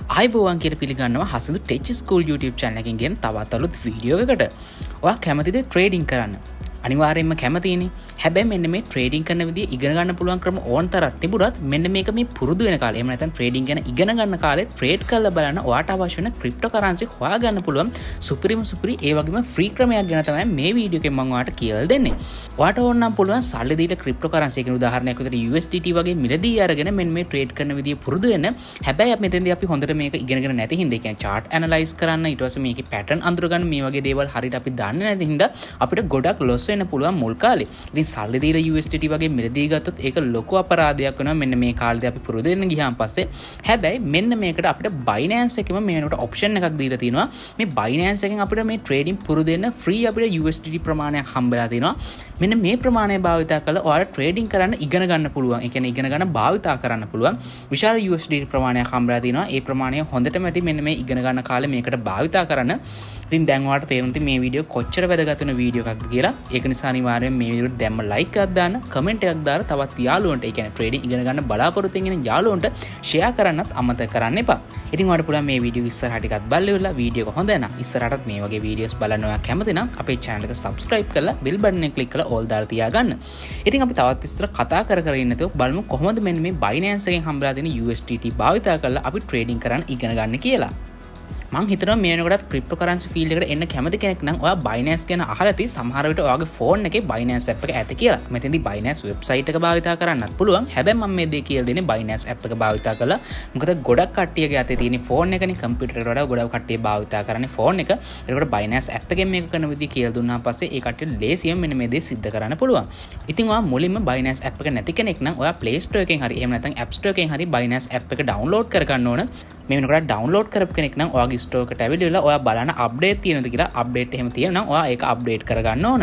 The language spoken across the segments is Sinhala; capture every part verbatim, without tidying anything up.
ආයිබෝවන් කියලා පිළිගන්නවා Hasandu tech school YouTube channel එකකින් ගෙන තවත් අලුත් වීඩියෝ එකකට. ඔයා කැමතිද ට්‍රේඩින් කරන්න? අනිවාර්යයෙන්ම කැමතිනේ. හැබැයි මෙන්න මේ ට්‍රේඩින් කරන විදිය ඉගෙන ගන්න පුළුවන් ක්‍රම ඕන තරම් තිබුණත් මෙන්න මේක මේ පුරුදු වෙන කාලේ එහෙම නැත්නම් ට්‍රේඩින් ගැන ඉගෙන ගන්න කාලේ ට්‍රේඩ් කරලා බලන්න ඔයාට අවශ්‍ය වෙන ක්‍රිප්ටෝකරන්සි හොයා ගන්න පුළුවන් සුපිරිම සුපිරි ඒ වගේම ෆ්‍රී ක්‍රමයක් ගැන තමයි මේ වීඩියෝ එකෙන් මම ඔයාලට කියලා දෙන්නේ. ඔයාට ඕන නම් පුළුවන් සල්ලි දීලා ක්‍රිප්ටෝකරන්සි කියන උදාහරණයක් විදිහට U S D T වගේ මිලදී අරගෙන මෙන්න මේ ට්‍රේඩ් කරන විදිය පුරුදු වෙන්න. හැබැයි අපි මෙතෙන්දී අපි හොඳට මේක ඉගෙනගෙන නැති හින්දා ඒ කියන්නේ chart analyze කරන්න ඊට පස්සේ මේකේ pattern අඳුර ගන්න මේ වගේ දේවල් හරියට අපි දන්නේ නැති හින්දා අපිට ගොඩක් loss වෙන්න පුළුවන් මුල් කාලේ. ඉතින් සල්ලි දීලා U S D T වගේ මිලදී ගත්තොත් ඒක ලොකු අපරාධයක් වෙනවා මෙන්න මේ කාලේදී අපි පුරුදු වෙන්න ගියාන් පස්සේ. හැබැයි මෙන්න මේකට අපිට Binance එකෙම මේ වෙනකොට option එකක් දීලා තිනවා. මේ Binance එකෙන් අපිට මේ trading පුරුදු වෙන්න free අපිට U S D T ප්‍රමාණයක් හම්බෙලා තිනවා. මෙන්න මේ ප්‍රමාණය භාවිතා කරලා ඔයාලා trading කරන්න ඉගෙන ගන්න පුළුවන්. ඒ කියන්නේ ඉගෙන ගන්න භාවිතා කරන්න පුළුවන්. විශාල U S D T ප්‍රමාණයක් හම්බෙලා තිනවා. ඒ ප්‍රමාණය හොඳටම ඇති මෙන්න මේ ඉගෙන ගන්න කාලේ මේකට භාවිතා කරන්න. ඉතින් දැන් ඔයාලට තේරුණා මේ වීඩියෝ කොච්චර වැදගත් වෙන වීඩියෝ එකක්ද කියලා. ඒක නිසා අනිවාර්යයෙන් මේ වීඩියෝට දැම්ම like එකක් දාන්න, comment එකක් දාලා තවත් යාළුවන්ට, ඒ කියන්නේ trading ඉගෙන ගන්න බලාපොරොත්තු වෙන යාළුවන්ට share කරන්නත් අමතක කරන්න එපා. ඉතින් ඔයාලට පුළුවන් මේ වීඩියෝ ඉස්සරහට ටිකක් බලලා වීඩියෝ එක හොඳ නම් ඉස්සරහටත් මේ වගේ වීඩියෝස් බලන්න ඔයා කැමති නම් අපේ channel එක subscribe කරලා bell button එක click කරලා all දාලා තියාගන්න. ඉතින් අපි තවත් ඉස්සර කතා කර කර ඉන්න නැතුව බලමු කොහොමද මෙන්න මේ Binance එකෙන් හම්බලා දෙන U S D T භාවිතා කරලා අපි trading කරන්න ඉගෙන ගන්න කියලා. මං හිතනවා මේ වෙනකොටත් ක්‍රිප්ටෝකරන්සි ෆීල්ඩ් එකට එන්න කැමති කෙනෙක් නම් ඔයා Binance ගැන අහලා ඇති. සමහර විට ඔයාගේ ෆෝන් එකේ Binance app එක ඇති කියලා. මෙතෙන්දී Binance website එක භාවිතා කරන්නත් පුළුවන්. හැබැයි මම මේ දේ කියලා දෙන්නේ Binance app එක භාවිතා කරලා. මොකද ගොඩක් කට්ටියගේ අතේ තියෙන ෆෝන් එකනේ කම්පියුටර් එකට වඩා ගොඩක් කට්ටිය භාවිතා කරන්නේ ෆෝන් එක. ඒකට Binance app එකෙන් මේක කරන විදිහ කියලා දුන්නාන් පස්සේ ඒ කට්ටියට ලේසියෙන් මෙන්න මේ දේ සිද්ධ කරන්න පුළුවන්. ඉතින් ඔයා මුලින්ම Binance app එක නැති කෙනෙක් නම් ඔයා Play Store එකෙන් හරි එහෙම නැත්නම් App Store එකෙන් හරි Binance app එක download කරගන්න ඕන. මේ වෙනකොට download කරපු කෙනෙක් නම් ඔයාගේ store එකට ඇවිල්ලා ඔයා බලන්න අප්ඩේට් තියෙනවද කියලා. අප්ඩේට් එහෙම තියෙනවා නම් ඔයා ඒක අප්ඩේට් කරගන්න ඕන.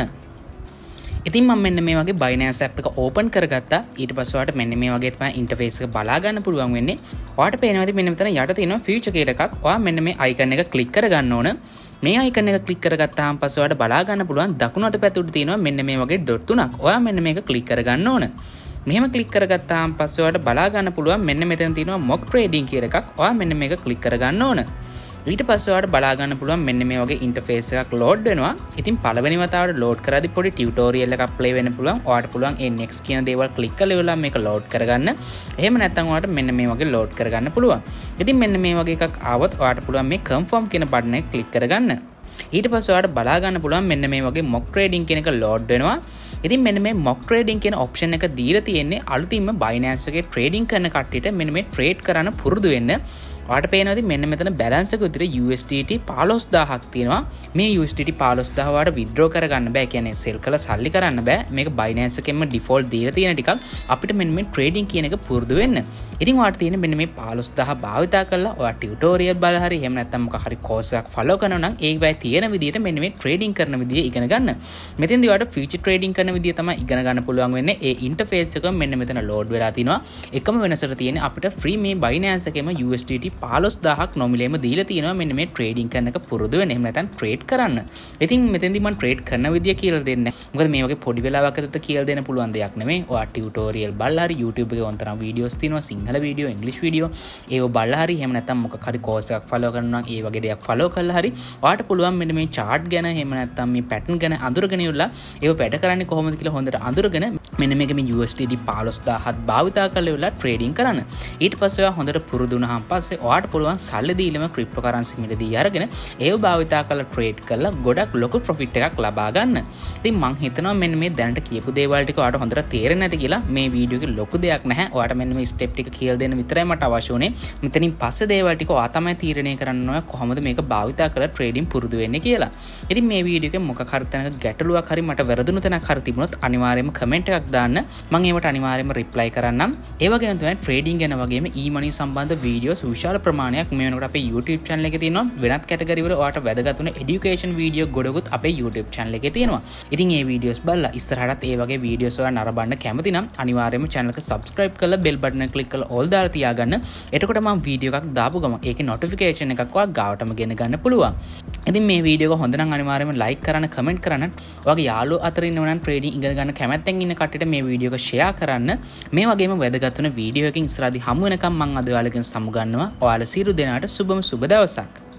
ඉතින් මම මෙන්න මේ වගේ Binance app එක open කරගත්තා. ඊට පස්සේ ඔයාලට මෙන්න මේ වගේ තමයි interface එක බලා ගන්න පුළුවන් වෙන්නේ. ඔයාලට පේනවාද මෙන්න මෙතන යට තියෙනවා feature කියලා එකක්. ඔයා මෙන්න මේ icon එක click කරගන්න ඕන. මේ icon එක click කරගත්තාම පස්සේ ඔයාලට බලා ගන්න පුළුවන් දකුණු අත පැත්තේ උඩ තියෙනවා මෙන්න මේ වගේ dot තුනක්. ඔයා මෙන්න මේක click කරගන්න ඕන. මෙහෙම ක්ලික් කරගත්තාම පස්සේ ඔයාලට බලා ගන්න පුළුවන් මෙන්න මෙතන තියෙනවා mock trading කියලා එකක්. ඔයා මෙන්න මේක ක්ලික් කරගන්න ඕන. ඊට පස්සේ ඔයාලට බලා ගන්න පුළුවන් මෙන්න මේ වගේ ඉන්ටර්ෆේස් එකක් ලෝඩ් වෙනවා. ඉතින් පළවෙනි වතාවට ලෝඩ් කරද්දී පොඩි ටියුටෝරියල් එකක් ප්ලේ වෙන්න පුළුවන්. ඔයාලට පුළුවන් ඒ next කියන දේවල් ක්ලික් කරලා ඉවරලා මේක ලෝඩ් කරගන්න. එහෙම නැත්නම් ඔයාලට මෙන්න මේ වගේ ලෝඩ් කරගන්න පුළුවන්. ඉතින් මෙන්න මේ වගේ එකක් ආවොත් ඔයාලට පුළුවන් මේ confirm කියන බටන් එක ක්ලික් කරගන්න. ඊට පස්සේ ඔයාලට බලා ගන්න පුළුවන් මෙන්න මේ වගේ mock trading කියන එක ලෝඩ් වෙනවා. ඉතින් මෙන්න මේ mock trading කියන option එක දීලා තියෙන්නේ අලුතින්ම Binance එකේ trading කරන කට්ටියට මෙන්න මේ trade කරන්න පුරුදු වෙන්න. ඔයාලට පේනවාද මෙන්න මෙතන balance එක විතර U S D T පහළොස් දහසක් තියෙනවා. මේ U S D T පහළොස් දහස ඔයාලට withdraw කරගන්න බෑ. කියන්නේ sell කරලා සල්ලි කරන්න බෑ. මේක Binance එකෙන්ම default දීලා තියෙන ටිකක් අපිට මෙන්න මේ trading කියන එක පුරුදු වෙන්න. ඉතින් ඔයාලට තියෙන මෙන්න මේ පහළොස් දහස භාවිතා කරලා ඔයා tutorial බලලා හරි එහෙම නැත්නම් මොකක් හරි course එකක් follow කරනවා නම් ඒකයි තියෙන විදිහට මෙන්න මේ trading කරන විදිය ඉගෙන ගන්න. මෙතෙන්දී ඔයාලට future trading කරන විදිය තමයි ඉගෙන ගන්න පුළුවන් වෙන්නේ. ඒ interface එක මෙන්න මෙතන load වෙලා තිනවා. එකම වෙනසට තියෙන්නේ අපිට free මේ Binance එකේම U S D T පහළොස් දහසක් නොමිලේම දීලා තියෙනවා මෙන්න මේ trading කරන එක පුරුදු වෙන්න. එහෙම නැත්නම් trade කරන්න. ඉතින් මෙතෙන්දී මම trade කරන විදිය කියලා දෙන්නේ නැහැ. මොකද මේ වගේ පොඩි වෙලාවක් ඇතුළත කියලා දෙන්න පුළුවන් දෙයක් නෙමෙයි. ඔයා tutorial බලලා හරි YouTube එකේ වන්තරම් videos තියෙනවා. Sinhala video, English video. ඒව බලලා හරි එහෙම නැත්නම් මොකක් හරි course එකක් follow කරනවා නම් ඒ වගේ දෙයක් follow කරලා හරි ඔයාට පුළුවන් මෙන්න මේ chart ගැන එහෙම නැත්නම් මේ pattern ගැන අඳුරගෙන ඉවරලා ඒව වැඩ කරන්නේ කොහොමද කියලා හොඳට අඳුරගෙන මෙන්න මේක මේ U S D T පහළොස් දහසක් භාවිතා කරලා ඉවරලා trading කරන්න. ඊට පස්සේ ඔයා හොඳට පුරුදු වුණාන් පස්සේ ඔයාට පුළුවන් සල්ලි දීලම ක්‍රිප්ටෝකරන්සි මිලදී අරගෙන ඒව භාවිතා කරලා ට්‍රේඩ් කරලා ගොඩක් ලොකු ප්‍රොෆිට් එකක් ලබා ගන්න. ඉතින් මං හිතනවා මෙන්න මේ දැනට කියපු දේවල් ටික ඔයාලට හොඳට තේරෙන්නේ නැති කියලා. මේ වීඩියෝ එකේ ලොකු දෙයක් නැහැ. ඔයාලට මෙන්න මේ ස්ටෙප් ටික කියලා දෙන්න විතරයි මට අවශ්‍ය වුණේ. මෙතනින් පස්සේ දේවල් ටික ඔයා තමයි තීරණය කරන්න ඕන කොහොමද මේක භාවිතා කරලා ට්‍රේඩින් පුරුදු වෙන්නේ කියලා. ඉතින් මේ වීඩියෝ එකේ මොකක් හරි තැනක ගැටලුවක් හරි මට වැරදුණු තැනක් හරි තිබුණොත් අනිවාර්යයෙන්ම කමෙන්ට් එකක් දාන්න. මම ඒවට අනිවාර්යයෙන්ම රිප්ලයි කරන්නම්. ඒ වගේම තමයි ට්‍රේඩින් ගැන වගේම e-money සම්බන්ධ වීඩියෝස් විශාල ප්‍රමාණයක් මේ වෙනකොට අපේ YouTube channel එකේ තියෙනවා. වෙනත් කැටගරි වල ඔයාලට වැදගත් වෙන education video ගොඩකුත් අපේ YouTube channel එකේ තියෙනවා. ඉතින් මේ වීඩියෝස් බලලා ඉස්සරහටත් ඒ වගේ වීඩියෝස් ඔයා නරඹන්න කැමති නම් අනිවාර්යයෙන්ම channel එක subscribe කරලා bell button එක click කරලා all දාලා තියාගන්න. එතකොට මම වීඩියෝ එකක් දාපු ගමන් ඒකේ notification එකක් ඔයා ගාවටම ගෙන ගන්න පුළුවන්. ඉතින් මේ වීඩියෝ එක හොඳ නම් අනිවාර්යයෙන්ම like කරන්න, comment කරන්න. ඔයාගේ යාළුවෝ අතර ඉන්නව නම් trading ඉගෙන ගන්න කැමැත්තෙන් ඉන්න කට්ටිය කට්ටියට මේ වීඩියෝ එක ෂෙයා කරන්න. මේ වගේම වැදගත් වෙන වීඩියෝ එකකින් ඉස්සරහදී හමු වෙනකම් මම අද ඔයාලගෙන් සමු ගන්නවා. ඔයාලා සියලු දෙනාට සුබම සුබ දවසක්.